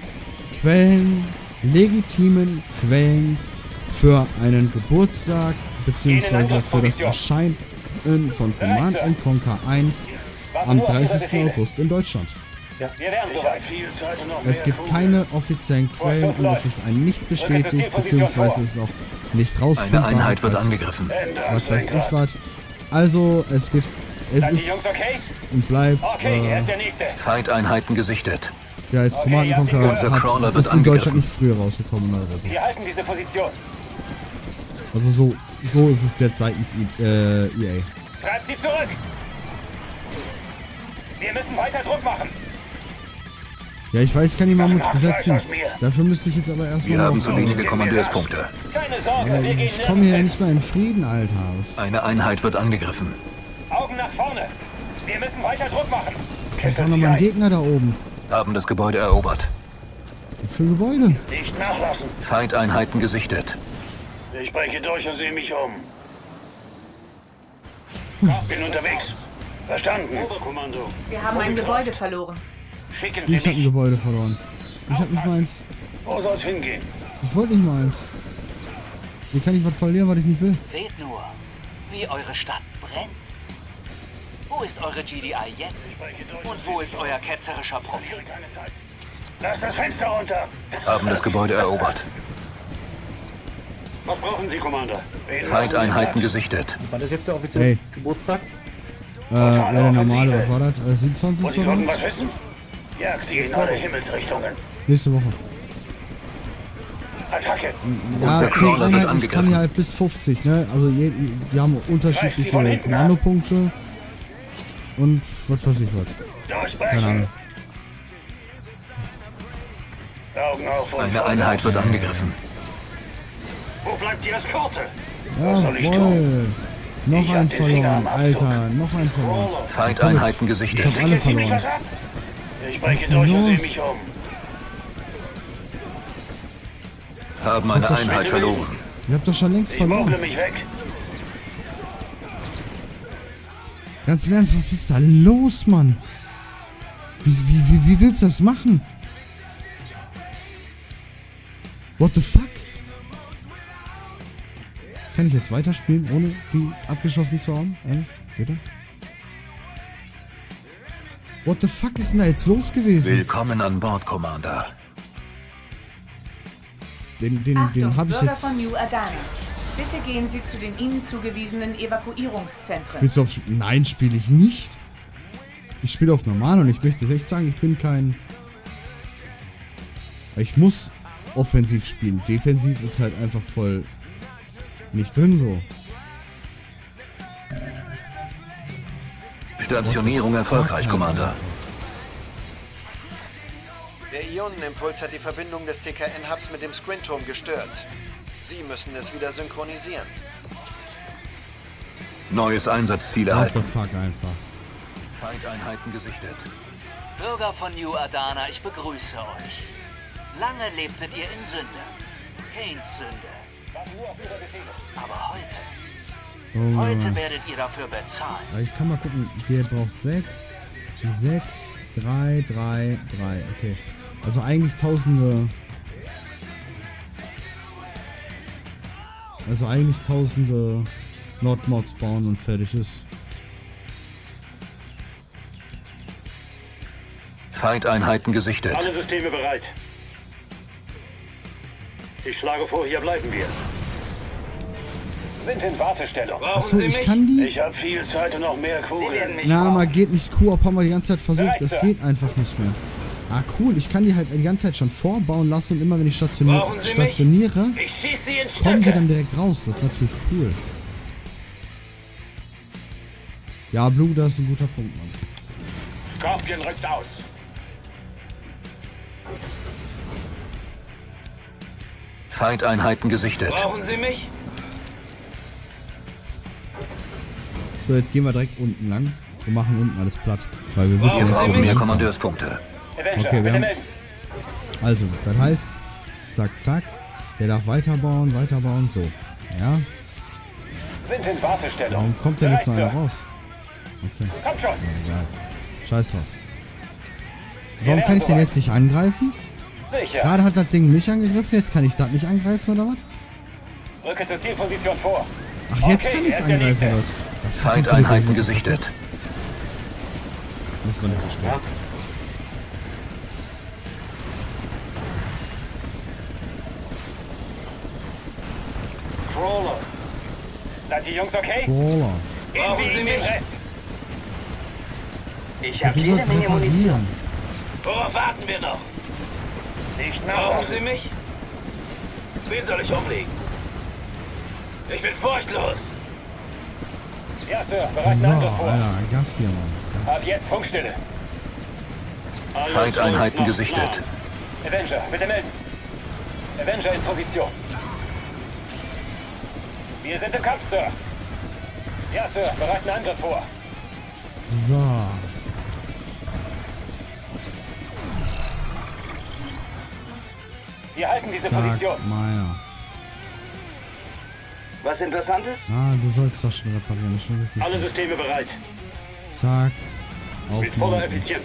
legitimen Quellen für einen Geburtstag beziehungsweise für das Erscheinen von Command & Conquer 1 am 30. August in Deutschland. Wir wären soweit. Es gibt keine offiziellen Quellen und es ist ein nicht bestätigt, beziehungsweise es ist auch nicht rausfindbar. Eine Einheit wird angegriffen. Was weiß ich was. Also, es ist und bleibt, Feindeinheiten gesichtet. ja, ist Command & Conquer ist in Deutschland nicht früher rausgekommen oder so. Wir halten diese Position. Also so ist es jetzt seitens EA. Treibt sie zurück. Wir müssen weiter Druck machen. Ja, ich weiß, ich kann die Mammuts besetzen. Dafür müsste ich jetzt aber erstmal... Wir haben so wenige Kommandeurspunkte. Keine Sorge, ich komme hier ja nicht mehr in Frieden, Alter. Eine Einheit wird angegriffen. Augen nach vorne. Wir müssen weiter Druck machen. Da ist doch noch mal ein Gegner da oben. Haben das Gebäude erobert. Was für ein Gebäude? Nicht nachlassen. Feindeinheiten gesichtet. Ich breche durch und sehe mich um. Bin unterwegs. Verstanden. Oberkommando. Wir haben ein Gebäude verloren. Schicken Sie Ich habe ein mich. Gebäude verloren. Ich habe nicht meins. Wo soll's hingehen? Ich wollte nicht meins. Wie kann ich was verlieren, was ich nicht will? Seht nur, wie eure Stadt brennt. Wo ist eure GDI jetzt? Und wo ist euer ketzerischer Prophet? Lasst das Fenster runter. Haben das Gebäude erobert. Was brauchen Sie, Commander? Feindeinheiten gesichtet. Wann ist jetzt der offizielle Geburtstag? Ja, der normale, was war das? 27. Wollt ihr irgendwas wissen? Jagt sie in alle Himmelsrichtungen. Nächste Woche. Attacke. Ja, Unser 10 Crawler wird Einheiten, ich kann angegriffen. hier halt bis 50, ne? Also die haben unterschiedliche Kommandopunkte. Und was weiß ich was. Keine Ahnung. Augen auf und Eine Einheit wird angegriffen. Wo bleibt die Eskorte? Jawohl. Noch ein verloren, Alter. Noch ein verloren. Feindeinheiten Ich gesichtet. hab alle verloren. Ich Was breche ist denn durch und sehe los? mich um. Haben eine Einheit verloren. Ihr habt doch schon längst Ich verloren. mogle mich weg. Ganz im Ernst, was ist da los, Mann? Wie willst du das machen? What the fuck? Kann ich jetzt weiterspielen, ohne die abgeschossen zu haben? Bitte? What the fuck ist denn da jetzt los gewesen? Willkommen an Bord, Commander. Den Achtung, hab ich Bürger jetzt... von New Adana. Bitte gehen Sie zu den Ihnen zugewiesenen Evakuierungszentren. Spielst du auf... Nein, spiele ich nicht. Ich spiele auf normal und ich möchte echt sagen, ich bin kein... Ich muss offensiv spielen. Defensiv ist halt einfach voll nicht drin so. Stationierung erfolgreich, Commander. Der Ionenimpuls hat die Verbindung des TKN-Hubs mit dem Squinturm gestört. Sie müssen es wieder synchronisieren. Neues Einsatzziel What the erhalten. fuck einfach. Feindeinheiten gesichtet. Bürger von New Adana, ich begrüße euch. Lange lebtet ihr in Sünde. Kains Sünde. Aber Oh, heute werdet ihr dafür bezahlen. ich kann mal gucken, der braucht 6, 3, 3, 3. Okay. Also eigentlich tausende. Also eigentlich tausende Nordmods bauen und fertig ist. Feindeinheiten gesichtet. Alle Systeme bereit. Ich schlage vor, hier bleiben wir. Sind in Wartestellung. Achso, ich kann die. Ich habe viel Zeit und noch mehr Kugeln. Na, mal geht nicht. Koop haben wir die ganze Zeit versucht. Das geht einfach nicht mehr. Ah, cool. Ich kann die halt die ganze Zeit schon vorbauen lassen und immer wenn ich stationiere, kommen die dann direkt raus. Das ist natürlich cool. Ja, Blue, das ist ein guter Punkt, Mann. Scorpion rückt aus. Feindeinheiten gesichtet. Brauchen Sie mich? So, jetzt gehen wir direkt unten lang. Wir machen unten alles platt. Weil wir wissen Wir jetzt, wo brauchen wir mehr anfangen. Kommandeuspunkte. Okay, wir haben... Also, das heißt, zack, zack. Der darf weiterbauen, so. Ja. Sind in Wartestellung. Warum kommt denn jetzt noch einer raus? Okay. Komm schon. Ja, scheiß drauf. Warum kann ich den jetzt nicht angreifen? Sicher. Gerade hat das Ding mich angegriffen, jetzt kann ich das nicht angreifen, oder was? Rücke zur Zielposition vor. Ach, jetzt kann ich es angreifen, oder? Das hat Feindeinheiten gesichtet. Muss man nicht verstehen. Crawler. Seid ihr Jungs okay? Crawler. Brauchen Sie mich? Ich Ja, habe du jede sollst Menge Munition. reparieren. Worauf warten wir noch? Nicht nach. Brauchen Sie mich? Wen soll ich umlegen? Ich bin furchtlos. Ja, Sir. Bereiten So, Angriff vor. Alter, Gas hier, Mann. Ab jetzt Funkstille. Feindeinheiten gesichtet. Avenger, bitte melden. Avenger in Position. Wir sind im Kampf, Sir. Ja, Sir. Bereiten Angriff vor. So. Wir halten diese Zack, Position. Meier. Was Interessantes? Ah, du sollst doch schon reparieren, das ist schon richtig. Alle Systeme bereit. Zack. Mit voller Aufnehmen. Effizienz.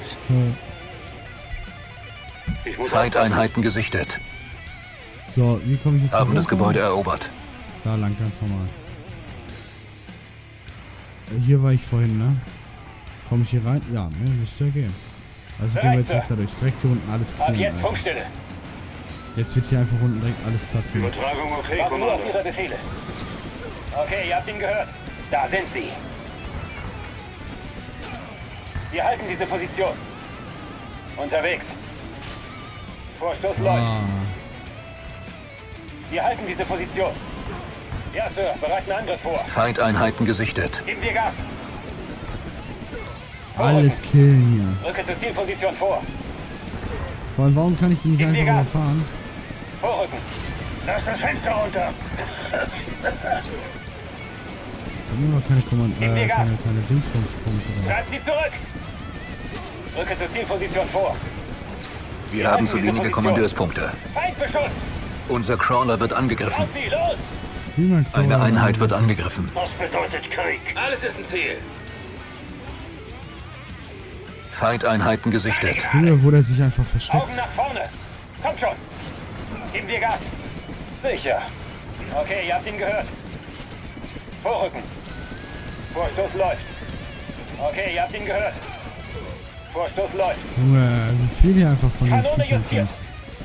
Ich muss Feindeinheiten gesichtet. So, wie komme ich jetzt Haben hier das hoch? Gebäude erobert. Da lang, ganz normal. Hier war ich vorhin, ne? Komme ich hier rein? Ja, ne, müsste ja gehen. Also gehen wir jetzt nicht dadurch. Direkt hier unten alles Ab killen, jetzt Alter. Funkstille. Jetzt wird hier einfach unten direkt alles platt gemacht. Übertragung okay, Kommando. Nur auf Ihre Befehle. Okay, ihr habt ihn gehört. Da sind sie. Wir halten diese Position. Unterwegs. Vorstoß läuft. Ah, Wir halten diese Position. Ja, Sir. Bereiten Angriff vor. Feindeinheiten gesichtet. Geben wir Gas. alles killen hier. Rücke zur Zielposition vor. Vor allem, warum kann ich die nicht Gib mir einfach Gas. überfahren? Vorrücken. Lass das Fenster runter. Ich habe nur noch keine, Gib mir Gas. keine Dingsbumspunkte. Treibt sie zurück. Rücke zur Zielposition vor. Wir haben zu wenige Kommandeuspunkte. Feindbeschuss. Unser Crawler wird angegriffen. Auf sie, los. Wie mein Eine Crawler Einheit wird dann- angegriffen. Das bedeutet Krieg. Alles ist ein Ziel. Feindeinheiten gesichtet. Junge, wo der sich einfach versteckt. Augen nach vorne. Kommt schon. Geben wir Gas. Sicher. Okay, ihr habt ihn gehört. Vorrücken. Vorstoß läuft. Okay, ihr habt ihn gehört. Vorstoß läuft. Junge, wie viel hier einfach von den Kanone Viechern justiert. sind.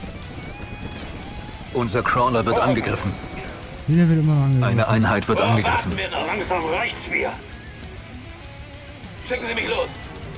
Unser Crawler wird angegriffen. Jeder wird immer angegriffen. Eine Einheit wird Worauf angegriffen. warten wir noch? Langsam reicht's mir. Schicken Sie mich los.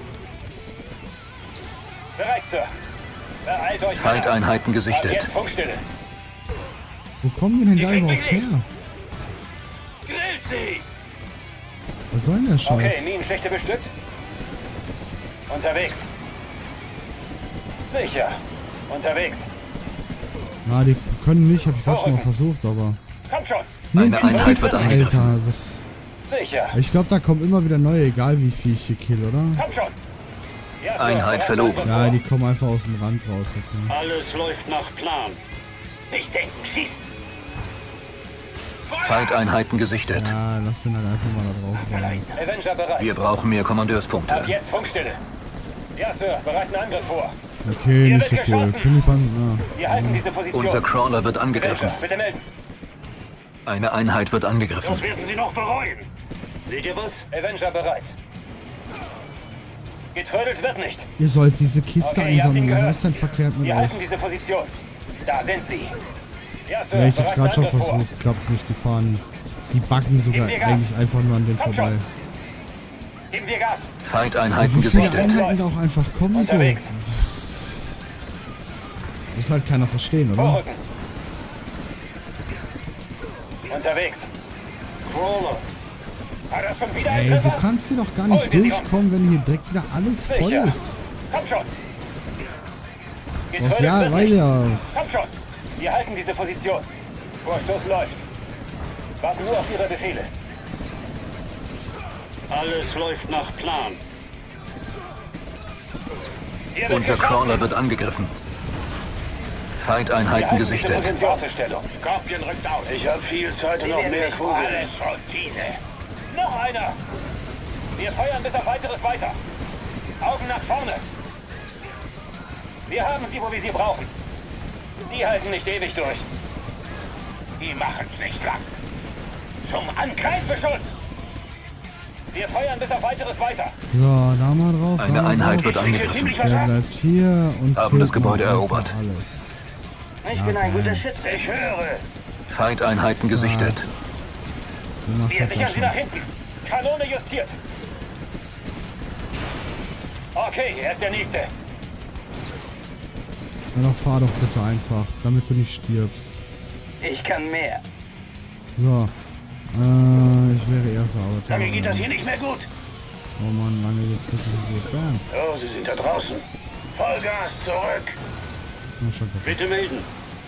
Bereit, Sir. Beeilt euch. Feindeinheiten Ab gesichtet. jetzt Funkstille. Wo kommen die denn da überhaupt her? Grillt sie. Was soll denn der Scheiß? Okay, Minenschächte bestückt. Unterwegs. Sicher. Unterwegs. Na, die können nicht, hab ich gerade schon mal versucht, aber... Kommt schon. Eine Einheit wird angegriffen. Alter, was... Sicher. Ich glaube, da kommen immer wieder neue, egal wie viel ich hier kill, oder? Komm schon. Ja, Einheit verloren. Ja, die kommen einfach aus dem Rand raus. Okay. Alles läuft nach Plan. Nicht denken, schießen. Feindeinheiten gesichtet. Ja, lass den halt einfach mal da drauf rein. Avenger bereit. Wir brauchen mehr Kommandeurspunkte. Ab jetzt Funkstille. Ja, Sir, bereiten Angriff vor. Okay, nicht so cool. Wir halten diese Position. Unser Crawler wird angegriffen. Avenger, bitte melden. Eine Einheit wird angegriffen. Das werden Sie noch bereuen. Seht ihr was? Avenger bereit. Getrödelt wird nicht. Ihr sollt diese Kiste Okay, ihr habt ihn einsammeln. gehört. Was ist denn verkehrt mit Wir euch? halten diese Position. Da sind sie. Ja, Sir, Ja, ich hab's bereiten gerade schon Angriff vor. versucht. Klappt nicht. Die fahren... Die backen sogar Geben wir Gas. eigentlich einfach nur an den Komm vorbei. schon. Geben wir Gas. Feindeinheiten Wie viele gesichtet. Einheiten da auch einfach kommen so. Unterwegs. Muss halt keiner verstehen, oder? Vorrücken. Unterwegs. Crawler. Hat er schon wieder Ey, einen du Treffer? kannst hier doch gar nicht Holen wir sie durchkommen, wenn hier direkt wieder alles voll Sicher. ist. Komm schon. Was, Getrödelt ja, wird weil nicht. ja... Komm schon. Wir halten diese Position. Vorstoß läuft. Warten nur auf Ihre Befehle. Alles läuft nach Plan. Hier wird Unser geschossen. Crawler wird angegriffen. Wir Feindeinheiten halten diese gesichtet. Positionsstellung. Scorpion rückt aus. Ich habe viel Zeit und noch mehr Kugeln. Alles Routine. Noch einer. Wir feuern bis auf weiteres weiter. Augen nach vorne. Wir haben sie, wo wir sie brauchen. Die halten nicht ewig durch. Die machen's nicht lang. Zum Angreifbeschuss. Wir feuern bis auf weiteres weiter. So, da mal drauf. Eine Einheit wird angegriffen. Der bleibt hier und Haben killt das Gebäude mal erobert. einfach alles. Ich bin ein guter Schütze. Ich höre. Feindeinheiten gesichtet. Du machst Wir das sichern sie schon. nach hinten. Kanone justiert. Okay, er ist der Nächste. Ja, doch, fahr doch bitte einfach, damit du nicht stirbst. Ich kann mehr. So. Ich wäre eher für Lange geht das Avatar. hier nicht mehr gut. Oh Mann, lange geht's wirklich gut. Bam. Oh, Sie sind da draußen. Vollgas zurück. Na, schon kaputt. Bitte melden.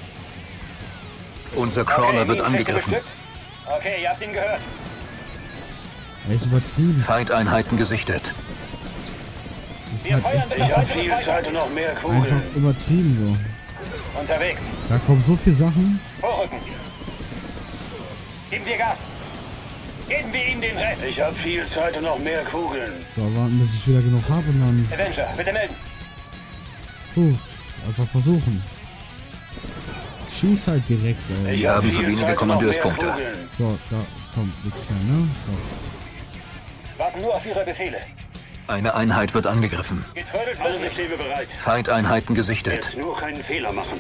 Unser Crawler wird Minenfläche angegriffen. bestückt. Okay, ihr habt ihn gehört. Er ist übertrieben. Feindeinheiten gesichtet. Das ist Wir halt feuern echt bis Ich auf habe weiteres viel weiter. Zeit und noch mehr einfach Kugeln. übertrieben Unterwegs. so. Da kommen so viele Sachen. Vorrücken. Geben wir Gas. Geben wir ihm den Rest. Ich habe viel Zeit und noch mehr Kugeln. So, warten, bis ich wieder genug habe und dann... Avenger, bitte melden. Einfach versuchen. Schieß halt direkt, ey. Wir haben so viel wenige Zeit und noch mehr Kommandeurspunkte. Kugeln. So, da kommt nichts mehr, ne? So. Warten nur auf Ihre Befehle. Eine Einheit wird angegriffen. Getrödelt Alle wird nicht. Befehle bereit. Feindeinheiten gesichtet. Jetzt nur keinen Fehler machen.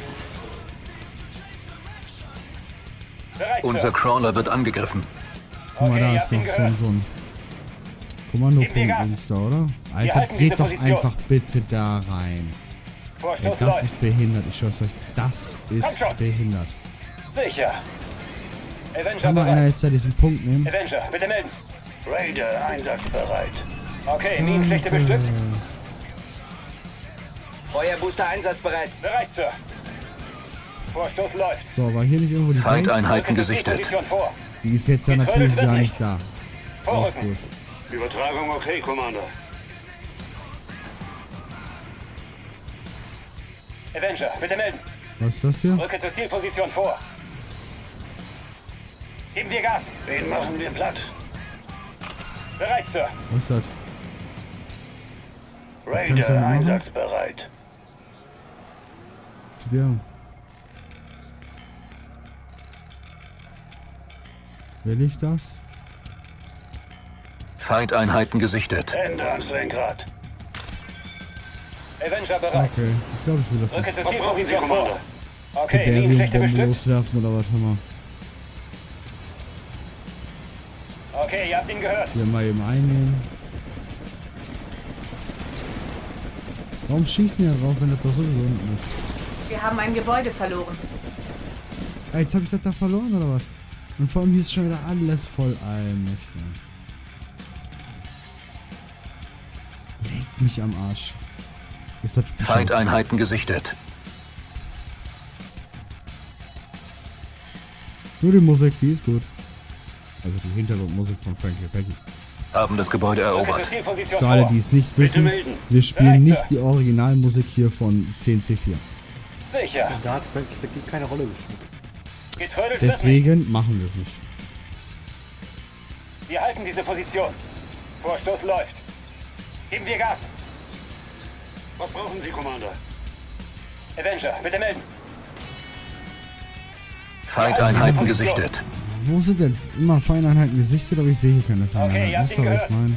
Bereit, Unser Sir. Crawler wird angegriffen. Guck mal, Okay, da ihr ist habt ihn noch gehört. so ein Kommandopunkt-Dings da, oder? Alter, halten diese geht doch Position. einfach bitte da rein. Ey, Vorstoß das läuft. ist behindert, ich schwör's euch. Das Komm ist schon. behindert. Sicher. Avenger Kann mal einer bereit. jetzt da diesen Punkt nehmen? Avenger, bitte melden. Raider einsatzbereit. Okay, Minenfläche bestückt. Feuerbooster einsatzbereit. Bereit, Sir. Vorstoß läuft. So, war hier nicht irgendwo die Base? Feindeinheiten gesichtet. Position vor. Die ist jetzt ja Die natürlich Trödel wird gar nicht. nicht da. Auch Vorrücken. gut. Übertragung okay, Commander. Avenger, bitte melden. Was ist das hier? Rücke zur Zielposition vor. Geben wir Gas. Den machen wir platt. Bereit, Sir. Was ist das? kannst du Raider damit machen? einsatzbereit. Ja. Will ich das? Feindeinheiten gesichtet. Hände ans Lenkrad. Avenger bereit. Okay, ich glaube, ich will das Rücke nicht. zur Zielposition vor. Okay, Gebärdium Minenfläche Bombe bestückt. loswerfen oder was haben Okay, ihr habt ihn gehört. wir? Hier mal eben einnehmen. Warum schießen die da drauf, wenn das doch sowieso unten ist? Wir haben ein Gebäude verloren. Ey, jetzt habe ich das da verloren oder was? Und vor allem hier ist schon wieder alles voll ein. Legt mich am Arsch. Ist das Feindeinheiten gesichtet. Nur die Musik, die ist gut. Also die Hintergrundmusik von Frankie Peggy. Haben das Gebäude erobert. Für alle, die es nicht wissen, wir spielen nicht die Originalmusik hier von 10C4. Sicher. Da hat Frankie Peggy keine Rolle gespielt. Deswegen machen wir es nicht. Wir halten diese Position. Vorstoß läuft. Geben wir Gas. Was brauchen Sie, Commander? Avenger, bitte melden. Feindeinheiten gesichtet. Wo sind denn immer Feindeinheiten gesichtet, aber ich sehe hier keine Feindeinheiten. Okay, Das ist doch, was ich meine.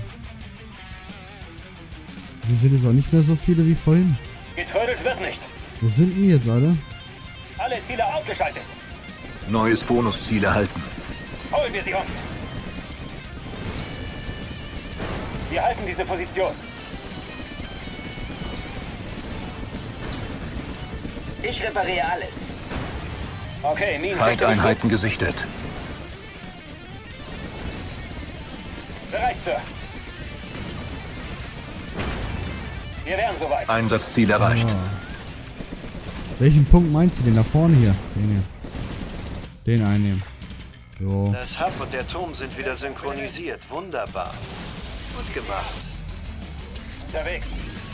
Hier sind jetzt auch nicht mehr so viele wie vorhin. Getrödelt wird nicht. Wo sind denn jetzt alle? Alle Ziele ausgeschaltet. Neues Bonusziel erhalten. Holen wir sie uns. Wir halten diese Position. Ich repariere alles. Okay, Minen. Feindeinheiten gesichtet. Bereit, Sir. Wir wären soweit. Einsatzziel erreicht. Welchen Punkt meinst du denn? Da vorne hier. Den hier. Den einnehmen. So. Das Hub und der Turm sind wieder synchronisiert. Wunderbar. Gut gemacht. Unterwegs.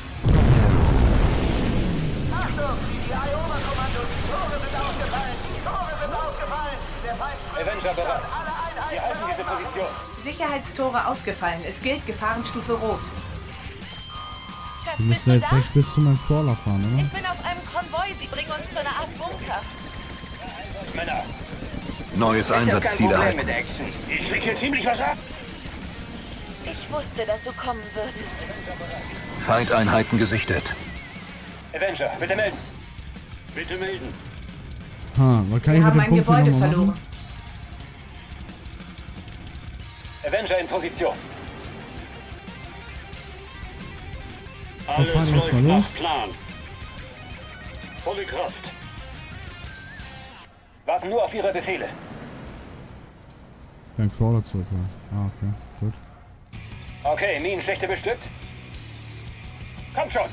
Achtung, die Iowa-Kommandos, die Tore sind ausgefallen. Die Tore sind ausgefallen. Der Feind Avenger bereit. Wir halten diese Position. Sicherheitstore ausgefallen. Es gilt Gefahrenstufe Rot. Schatz, Wir bist müssen du jetzt da? echt bis zu meinem Crawler fahren, oder? Ich bin auf einem Konvoi. Sie bringen uns zu einer Art Bunker. Männer. Neues Einsatzziel erhalten. Action. Ich leg hier ziemlich was ab. Ich wusste, dass du kommen würdest. Feindeinheiten gesichtet. Avenger, bitte melden. Bitte melden. Ha, was kann ich Wir mit haben dem ein Punkt hier Gebäude nochmal verloren. machen? Avenger in Position. Wir fahren jetzt mal los. Plan. Volle Kraft. Warten nur auf Ihre Befehle. Ein Crawler zurückholen. Ah, okay, gut. Okay, Minenschächte bestückt. Kommt schon.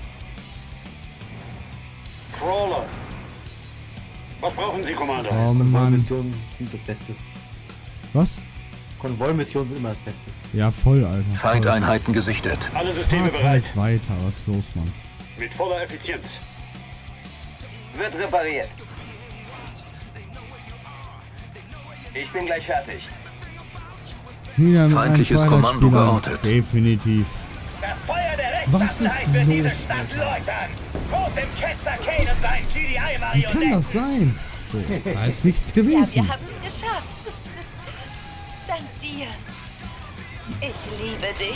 Crawler. Was brauchen Sie, Commander? Oh Mann. Konvoi-Missionen sind das Beste. Was? Konvoi-Missionen sind immer das Beste. Ja, voll, Alter. Voll. Feindeinheiten gesichtet. Alle Systeme Fahrt bereit. halt weiter, was ist los, Mann? Mit voller Effizienz. Wird repariert. Ich bin gleich fertig. Wieder mit Feindliches einem Kommando Twilight-Spieler. geortet. Definitiv. Das Feuer der Was ist Rechtsstaatlichkeit wird diese los, Stadt Alter? läutern. Tot dem Ketzer Kane und sein Wie GDI-Marionett. kann das sein? So, da ist nichts Ja, gewesen. wir haben es geschafft. Dank dir. Ich liebe dich.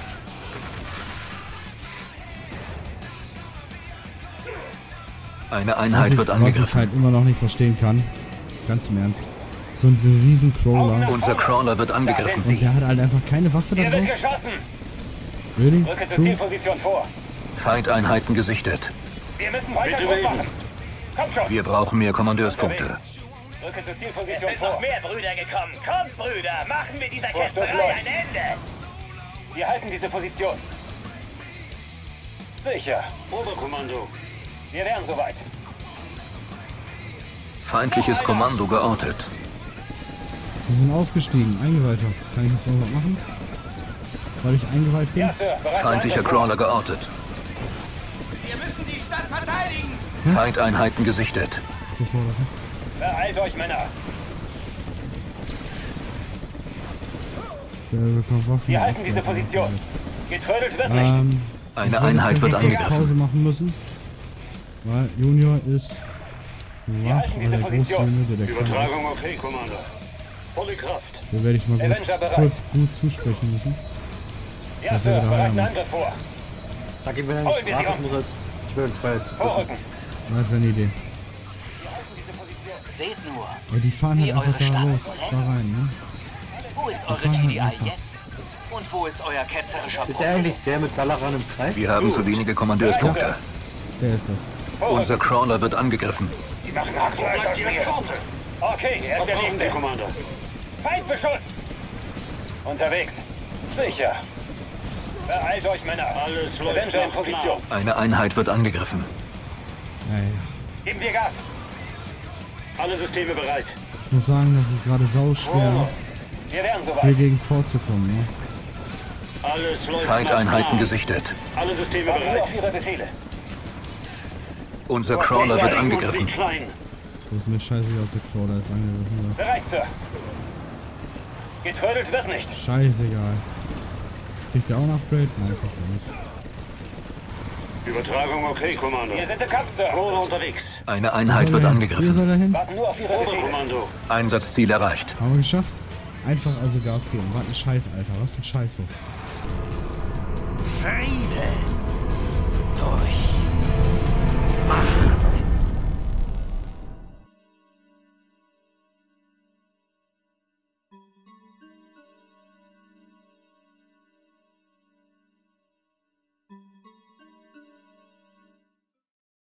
Eine Einheit wird Was ich angegriffen. halt immer noch nicht verstehen kann. Ganz im Ernst. So ein riesen Crawler. Unser Crawler wird angegriffen. Und der hat halt einfach keine Waffe da Hier wird drauf. geschossen. Really? Rücke zur True? Zielposition vor. Feindeinheiten gesichtet. Wir müssen weiter Druck machen. Kommt schon. Wir brauchen mehr Kommandeurspunkte. Rücke zur Zielposition vor. Noch mehr Brüder gekommen. Kommt, Brüder. Machen wir dieser Ketzerei ein Ende. Wir halten diese Position. Sicher. Oberkommando. Wir wären soweit. Feindliches Kommando geortet. Sie sind aufgestiegen. Eingeweihter. Kann ich jetzt irgendwas machen? Weil ich eingeweiht bin? Ja, Sir. Bereit für Feindlicher Angriff. Crawler geortet. Wir müssen die Stadt verteidigen. Feindeinheiten gesichtet. Bevor das, Beeilt euch, Männer. der bekommt Waffen. Wir halten diese Position. Getrödelt wird nicht. Eine Einheit wird Pause angegriffen. machen müssen. Weil Junior ist wach, weil der große Junge, der kleine Übertragung okay, Commander. Volle Kraft. ist. Den werde ich mal Avenger bereit. kurz gut zusprechen müssen. Ja, dass Sir. er wieder Bereiten heim ist. Angriff vor. Da gehen wir dann Holen wir sie nicht um. muss er 12, 12. Vorrücken. Das wäre eine Idee. Seht nur. Ja, die fahren halt Wie einfach eure da Stadt los, brennt. da rein, ne? Wo ist Die eure fahren halt GDI einfach. jetzt? Und wo ist euer ketzerischer Ist er Prophet? eigentlich der mit Galaran im Kreis? Wir haben zu wenige Kommandeurspunkte. Der ist das. Unser Crawler wird angegriffen. Die machen Hackfleisch aus mir. Okay, er ist der Was brauchen Sie, Liebende. Commander? Feindbeschuss. Unterwegs. Sicher. Beeilt euch, Männer. Alles läuft Avenger in nach Position. Eine Einheit wird angegriffen. Ja, ja. Geben wir Gas. Alle Systeme bereit. Ich muss sagen, das ist gerade sauschwer, Wir wären hier soweit. gegen vorzukommen, ne? Alles läuft Feindeinheiten gesichtet. Alle Systeme bereit. Auf Ihre Befehle. Unser Crawler wird angegriffen. Das ist mir scheißegal, ob der Crawler jetzt angegriffen wird. Bereit, Sir. Getrödelt wird nicht. Scheißegal. Kriegt der auch ein Upgrade? Nein, kriegt er nicht. Übertragung okay, Kommando. Wir sind im Kampf, Sir. Drohne unterwegs. Eine Einheit wird Hier angegriffen. soll er hin? Warten nur auf Ihre Befehle. Kommando. Einsatzziel erreicht. Haben wir geschafft? Einfach also Gas geben. Was ein Scheiß, Alter. Was ein Scheiß so.